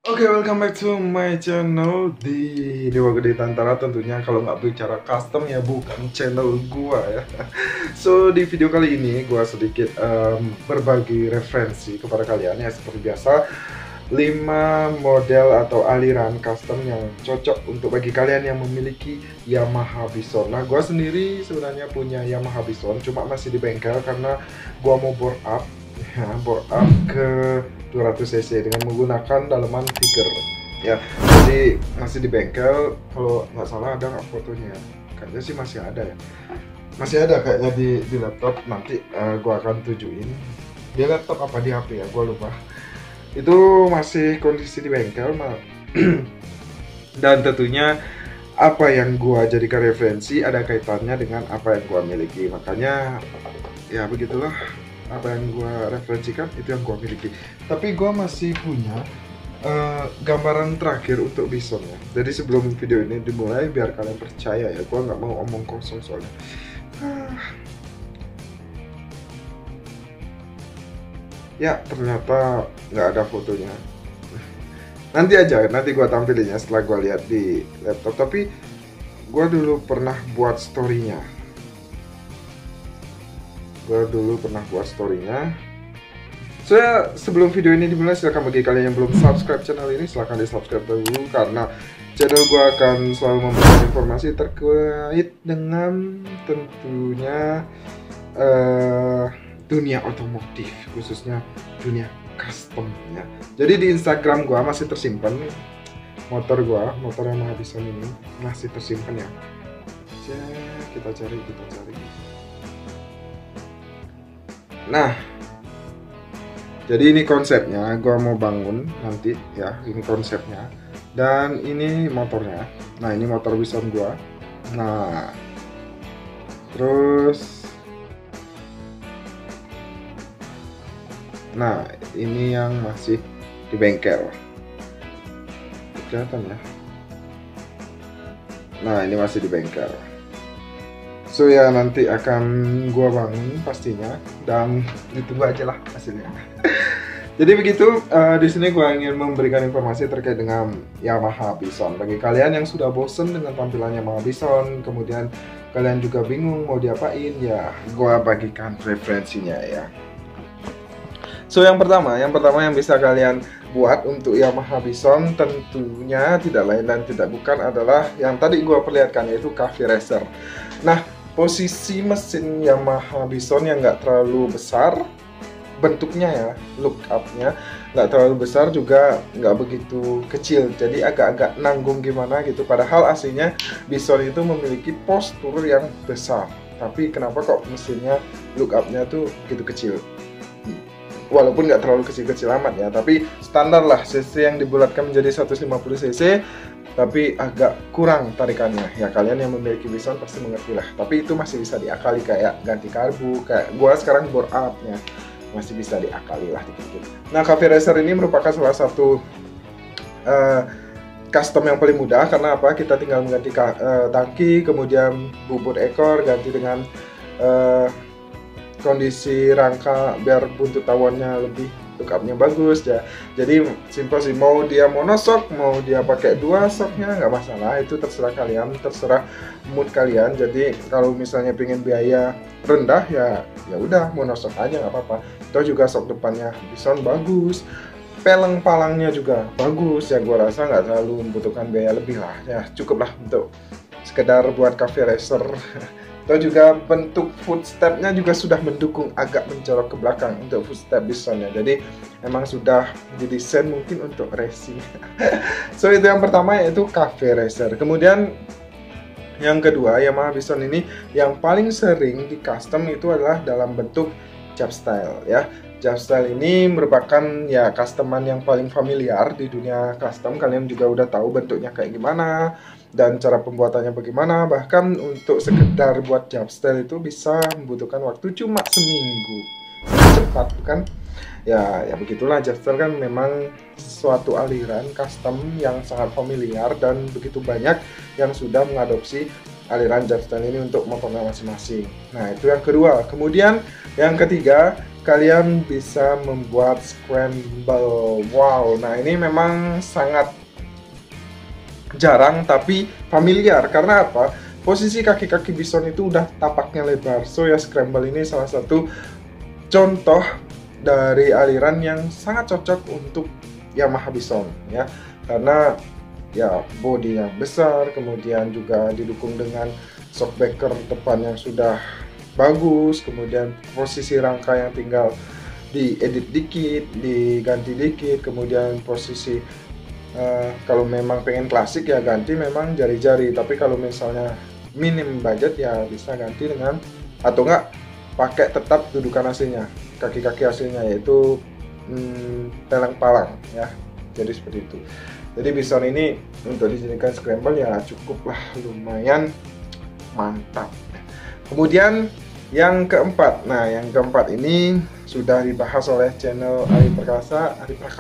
Oke, welcome back to my channel di Dewa Gede Tantara. Tentunya kalau nggak bicara custom ya bukan channel gua ya. So di video kali ini gua sedikit berbagi referensi kepada kalian ya, seperti biasa 5 model atau aliran custom yang cocok untuk bagi kalian yang memiliki Yamaha Bison. Nah, gua sendiri sebenarnya punya Yamaha Bison, cuma masih di bengkel karena gua mau bore up ya, bore up ke 200 cc dengan menggunakan daleman figure ya. Jadi masih di bengkel. Kalau nggak salah ada nggak fotonya? Kayaknya sih masih ada ya, masih ada kayaknya di laptop. Nanti gua akan tujuin di laptop apa di HP ya, gua lupa. Itu masih kondisi di bengkel dan tentunya apa yang gua jadikan referensi ada kaitannya dengan apa yang gua miliki. Makanya ya begitulah, apa yang gua referensikan itu yang gua miliki. Tapi gua masih punya gambaran terakhir untuk Bison ya. Jadi sebelum video ini dimulai, biar kalian percaya ya, gua nggak mau omong kosong soalnya. Ya ternyata nggak ada fotonya. Nanti gua tampilin ya setelah gua lihat di laptop. Tapi gua dulu pernah buat storynya. So ya, sebelum video ini dimulai, silahkan bagi kalian yang belum subscribe channel ini, silahkan di subscribe dulu, karena channel gue akan selalu memberikan informasi terkait dengan tentunya dunia otomotif, khususnya dunia custom ya. Jadi di Instagram gue masih tersimpan motor Yamaha Bison ini masih tersimpan ya. Kita cari. Nah, jadi ini konsepnya, gua mau bangun nanti ya, ini konsepnya. Dan ini motornya. Nah, ini motor Bison gua. Nah, terus nah, ini yang masih di bengkel. Kelihatan ya. Nah, ini masih di bengkel. So ya, nanti akan gua bangun pastinya, dan ditunggu aja lah hasilnya. Jadi begitu, di sini gua ingin memberikan informasi terkait dengan Yamaha Bison. Bagi kalian yang sudah bosen dengan tampilan Yamaha Bison, kemudian kalian juga bingung mau diapain, ya gua bagikan referensinya ya. So yang pertama yang bisa kalian buat untuk Yamaha Bison tentunya tidak lain dan tidak bukan adalah yang tadi gua perlihatkan, yaitu Cafe Racer. Nah, posisi mesin Yamaha Bison yang nggak terlalu besar bentuknya ya, look up-nya nggak terlalu besar juga nggak begitu kecil, jadi agak-agak nanggung gimana gitu. Padahal aslinya Bison itu memiliki postur yang besar, tapi kenapa kok mesinnya look up-nya tuh gitu kecil? Walaupun nggak terlalu kecil-kecil amat ya, tapi standar lah cc yang dibulatkan menjadi 150 cc, tapi agak kurang tarikannya ya. Kalian yang memiliki Bison pasti mengerti lah, tapi itu masih bisa diakali, kayak ganti karbu, kayak gua sekarang bore up nya masih bisa diakali lah dikit-dikit. Nah, Cafe Racer ini merupakan salah satu custom yang paling mudah. Karena apa? Kita tinggal mengganti tangki, kemudian bubut ekor, ganti dengan kondisi rangka biar buntut tawonnya lebih look up-nya bagus ya. Jadi simpel sih, mau dia monosok, mau dia pakai 2 soknya nggak masalah, itu terserah kalian, terserah mood kalian. Jadi kalau misalnya pengen biaya rendah ya udah monosok aja nggak apa-apa. Itu juga sok depannya Bison bagus, peleng palangnya juga bagus ya. Gua rasa nggak terlalu membutuhkan biaya lebih lah ya, cukup lah untuk sekedar buat Cafe Racer. Atau juga bentuk footstepnya juga sudah mendukung, agak mencolok ke belakang untuk footstep Bisonnya. Jadi emang sudah didesain mungkin untuk racing. So itu yang pertama, yaitu Cafe Racer. Kemudian yang kedua, Yamaha Bison ini yang paling sering di custom itu adalah dalam bentuk Japstyle ya. Japstyle ini merupakan ya customan yang paling familiar di dunia custom. Kalian juga udah tahu bentuknya kayak gimana dan cara pembuatannya bagaimana. Bahkan untuk sekedar buat Japstyle itu bisa membutuhkan waktu cuma seminggu. Cepat bukan? Ya begitulah, Japstyle kan memang suatu aliran custom yang sangat familiar, dan begitu banyak yang sudah mengadopsi aliran Japstyle ini untuk motornya masing-masing. Nah, itu yang kedua. Kemudian yang ketiga, kalian bisa membuat scramble. Wow, nah ini memang sangat jarang tapi familiar. Karena apa? Posisi kaki-kaki bison itu udah tapaknya lebar. So ya, scramble ini salah satu contoh dari aliran yang sangat cocok untuk Yamaha Bison ya, karena ya bodinya besar, kemudian juga didukung dengan shockbreaker depan yang sudah bagus, kemudian posisi rangka yang tinggal diedit dikit, diganti dikit, kemudian posisi kalau memang pengen klasik ya ganti memang jari-jari, tapi kalau misalnya minim budget ya bisa ganti dengan, atau enggak pakai tetap dudukan aslinya, kaki-kaki aslinya, yaitu telang palang ya. Jadi seperti itu. Jadi Bison ini untuk dijadikan scramble ya cukuplah, lumayan mantap. Kemudian yang keempat, nah yang keempat ini sudah dibahas oleh channel Ari Perkasa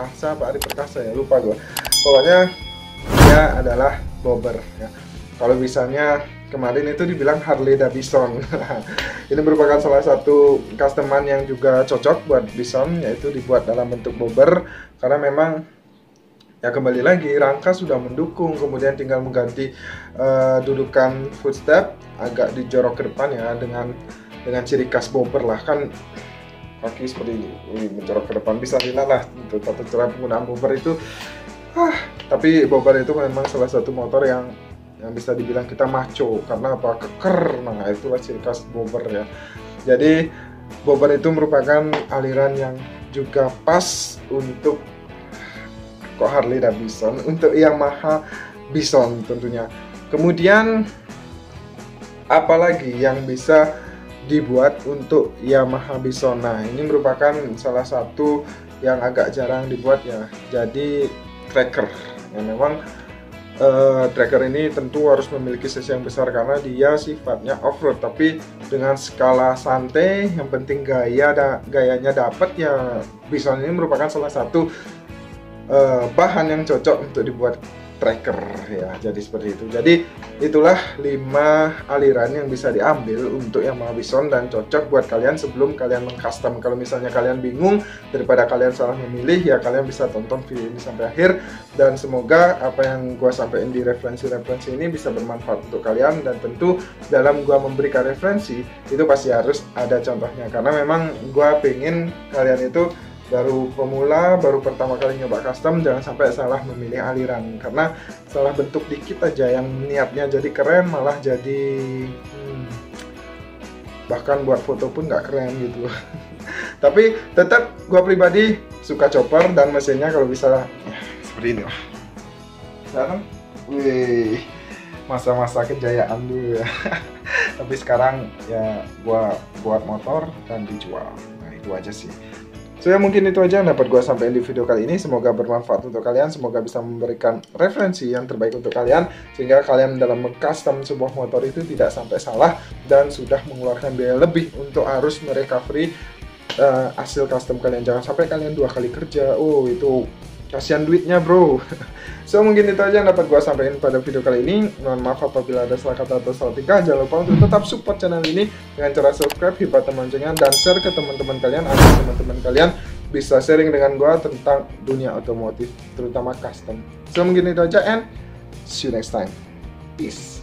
ya, lupa gue. Pokoknya dia adalah bobber ya. Kalau misalnya kemarin itu dibilang Harley Davidson. Ini merupakan salah satu customan yang juga cocok buat Bison, yaitu dibuat dalam bentuk bobber, karena memang ya kembali lagi rangka sudah mendukung, kemudian tinggal mengganti dudukan footstep agak dijorok ke depan ya, dengan ciri khas bobber lah, kan kaki seperti ini, menjorok ke depan, bisa dilihat lah untuk tata cara penggunaan bobber itu. Tapi bobber itu memang salah satu motor yang bisa dibilang kita maco, karena apa? Keker. Nah itulah ciri khas bobber ya. Jadi bobber itu merupakan aliran yang juga pas untuk Harley Davidson, untuk Yamaha Bison tentunya. Kemudian apalagi yang bisa dibuat untuk Yamaha Bison? Nah ini merupakan salah satu yang agak jarang dibuat ya, jadi tracker. Yang memang tracker ini tentu harus memiliki sisi yang besar karena dia sifatnya off-road, tapi dengan skala santai, yang penting gayanya dapat ya. Bison ini merupakan salah satu bahan yang cocok untuk dibuat tracker ya. Jadi seperti itu. Jadi itulah 5 aliran yang bisa diambil untuk Yamaha Bison dan cocok buat kalian sebelum kalian mengcustom. Kalau misalnya kalian bingung, daripada kalian salah memilih ya, kalian bisa tonton video ini sampai akhir, dan semoga apa yang gua sampaikan di referensi ini bisa bermanfaat untuk kalian. Dan tentu dalam gua memberikan referensi itu pasti harus ada contohnya, karena memang gua pengen kalian itu baru pemula, baru pertama kali nyoba custom, jangan sampai salah memilih aliran, karena salah bentuk dikit aja yang niatnya jadi keren malah jadi bahkan buat foto pun nggak keren gitu. Tapi tetap gua pribadi suka chopper dan mesinnya kalau bisa ya, seperti ini lah. Sekarang, wih, masa-masa kejayaan dulu ya. Tapi sekarang ya gua buat motor dan dijual. Nah itu aja sih. So ya mungkin itu aja yang dapat gue sampaikan di video kali ini. Semoga bermanfaat untuk kalian, semoga bisa memberikan referensi yang terbaik untuk kalian, sehingga kalian dalam mengcustom sebuah motor itu tidak sampai salah dan sudah mengeluarkan biaya lebih untuk harus merecovery hasil custom kalian. Jangan sampai kalian 2 kali kerja, oh itu kasihan duitnya bro. So mungkin itu aja yang dapat gue sampaikan pada video kali ini. Mohon maaf apabila ada salah kata atau salah tingkah. Jangan lupa untuk tetap support channel ini dengan cara subscribe, hit button loncengnya, dan share ke teman-teman kalian agar teman-teman kalian bisa sharing dengan gue tentang dunia otomotif, terutama custom. So mungkin itu aja, and see you next time. Peace.